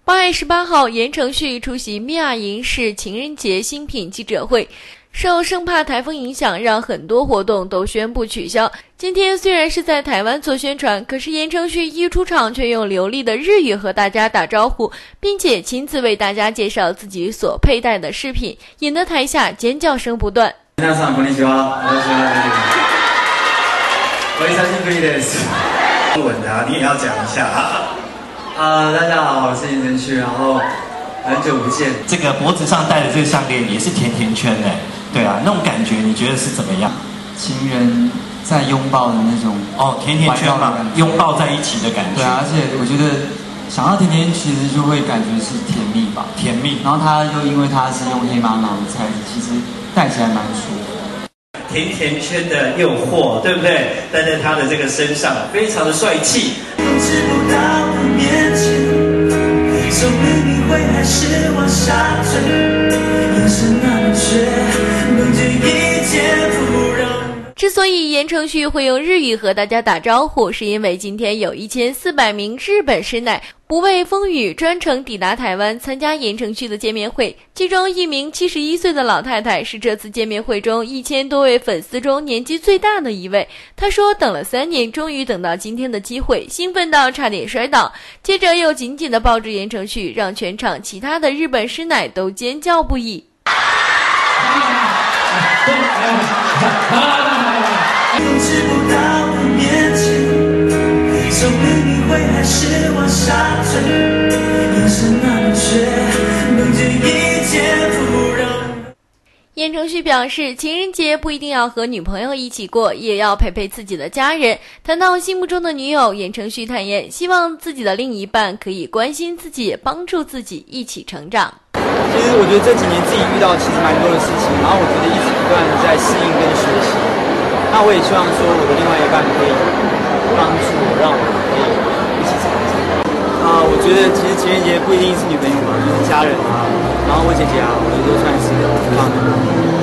8月18号，言承旭出席米亚银饰情人节新品记者会。受生怕台风影响，让很多活动都宣布取消。今天虽然是在台湾做宣传，可是言承旭一出场却用流利的日语和大家打招呼，并且亲自为大家介绍自己所佩戴的饰品，引得台下尖叫声不断。 皆さんこんにちは。お久しぶりです。中文的你也要讲一下大家好，我是言承旭，然后很久不见。 这个脖子上戴的这个项链也是甜甜圈哎，对啊，那种感觉你觉得是怎么样？ 情人在拥抱的那种甜甜圈嘛，拥抱在一起的感觉。 对啊，而且我觉得想到甜甜其实就会感觉是甜蜜吧， 甜蜜。 然后它又因为它是用黑玛瑙的材质，其实戴起来蛮舒服。 甜甜圈的诱惑，对不对？戴在他的这个身上，非常的帅气。控制不到的面前，手明明会还是往下坠，眼神那么绝，能对一切不让。 之所以言承旭会用日语和大家打招呼，是因为今天有1400名日本师奶不畏风雨专程抵达台湾参加言承旭的见面会，其中一名71岁的老太太是这次见面会中1000多位粉丝中年纪最大的一位。她说等了3年，终于等到今天的机会，兴奋到差点摔倒，接着又紧紧地抱着言承旭，让全场其他的日本师奶都尖叫不已。 控制不到的面前，手明明会还是往下坠，眼神那么绝，能对一切不让。 言承旭表示，情人节不一定要和女朋友一起过，也要陪陪自己的家人。谈到心目中的女友，言承旭坦言，希望自己的另一半可以关心自己，帮助自己一起成长。 其实我觉得这几年自己遇到其实蛮多的事情，然后我觉得一直不断的在适应跟学习。那我也希望说我的另外一半可以帮助我，让我可以一起成长。我觉得其实情人节不一定是女朋友嘛，就是家人啊，然后我姐姐啊，我觉得都算是很棒的。